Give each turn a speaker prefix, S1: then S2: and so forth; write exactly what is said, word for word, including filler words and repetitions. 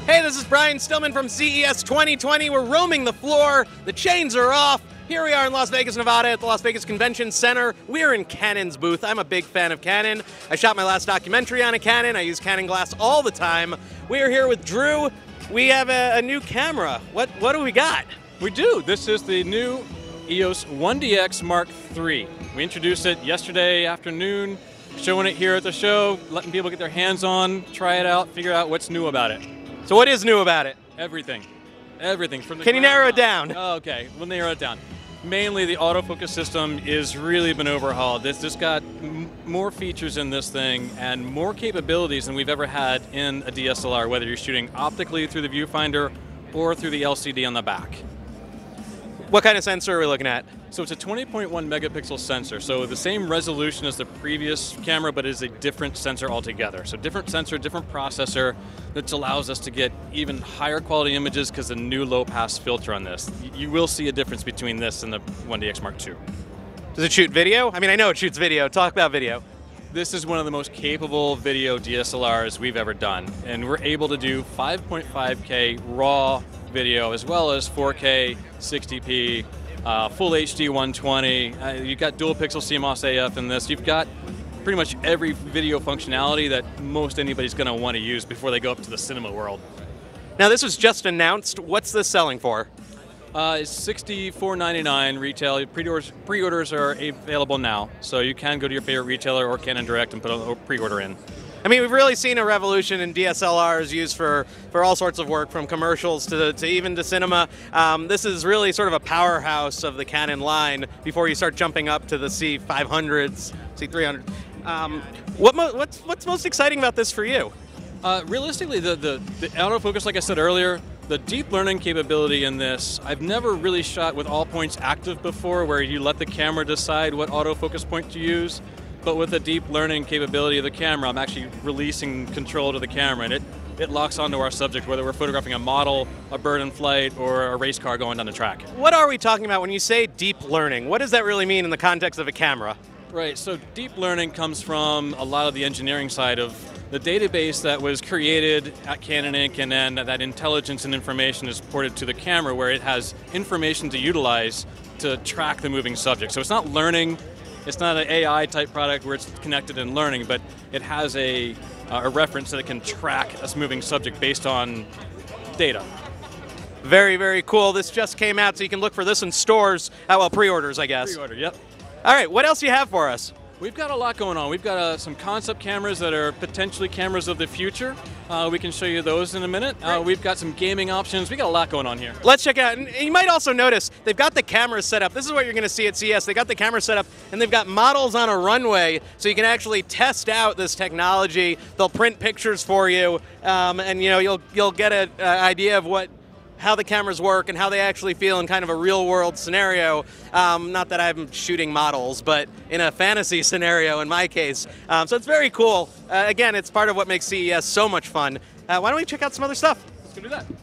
S1: Hey, this is Brian Stillman from C E S twenty twenty. We're roaming the floor. The chains are off. Here we are in Las Vegas, Nevada at the Las Vegas Convention Center. We're in Canon's booth. I'm a big fan of Canon. I shot my last documentary on a Canon. I use Canon glass all the time. We are here with Drew. We have a, a new camera. What, what do we got?
S2: We do. This is the new E O S one D X Mark three. We introduced it yesterday afternoon, showing it here at the show, letting people get their hands on, try it out, figure out what's new about it.
S1: So what is new about it?
S2: Everything. Everything. From the
S1: Can you narrow it
S2: ground
S1: down?
S2: up. Oh, okay, we'll narrow it down. Mainly the autofocus system is really been overhauled. It's just got m more features in this thing and more capabilities than we've ever had in a D S L R, whether you're shooting optically through the viewfinder or through the L C D on the back.
S1: What kind of sensor are we looking at?
S2: So it's a twenty point one megapixel sensor, so the same resolution as the previous camera, but it is a different sensor altogether. So different sensor, different processor, that allows us to get even higher quality images because of the new low pass filter on this. You will see a difference between this and the one D X Mark two.
S1: Does it shoot video? I mean, I know it shoots video. Talk about video.
S2: This is one of the most capable video D S L Rs we've ever done, and we're able to do five point five K raw video as well as four K, sixty P, uh, full H D one twenty. Uh, you've got dual pixel C MOS A F in this. You've got pretty much every video functionality that most anybody's going to want to use before they go up to the cinema world.
S1: Now this was just announced. What's this selling for?
S2: Uh, it's sixty-four ninety-nine retail. Pre-orders, pre-orders are available now, so you can go to your favorite retailer or Canon Direct and put a pre-order in.
S1: I mean, we've really seen a revolution in D S L Rs used for, for all sorts of work, from commercials to, to even to cinema. Um, this is really sort of a powerhouse of the Canon line before you start jumping up to the C five hundreds, C three hundreds. Um, what mo what's, what's most exciting about this for you?
S2: Uh, realistically, the, the, the autofocus, like I said earlier, the deep learning capability in this, I've never really shot with all points active before, where you let the camera decide what autofocus point to use. But with the deep learning capability of the camera, I'm actually releasing control to the camera, and it, it locks onto our subject, whether we're photographing a model, a bird in flight, or a race car going down the track.
S1: What are we talking about when you say deep learning? What does that really mean in the context of a camera?
S2: Right, so deep learning comes from a lot of the engineering side of the database that was created at Canon Incorporated, and then that intelligence and information is ported to the camera, where it has information to utilize to track the moving subject. So it's not learning. It's not an A I type product where it's connected and learning, but it has a, uh, a reference that it can track a moving subject based on data.
S1: Very, very cool. This just came out, so you can look for this in stores. Uh, well, pre-orders, I guess.
S2: Pre-order, yep.
S1: All right, what else do you have for us?
S2: We've got a lot going on. We've got uh, some concept cameras that are potentially cameras of the future. Uh, we can show you those in a minute. Uh, we've got some gaming options. We got a lot going on here.
S1: Let's check it out. And you might also notice they've got the cameras set up. This is what you're going to see at C E S. They got the camera set up, and they've got models on a runway, so you can actually test out this technology. They'll print pictures for you, um, and you know you'll you'll get an uh, idea of what. how the cameras work and how they actually feel in kind of a real-world scenario. Um, not that I'm shooting models, but in a fantasy scenario in my case. Um, so it's very cool. Uh, again, it's part of what makes C E S so much fun. Uh, why don't we check out some other stuff?
S2: Let's go do that.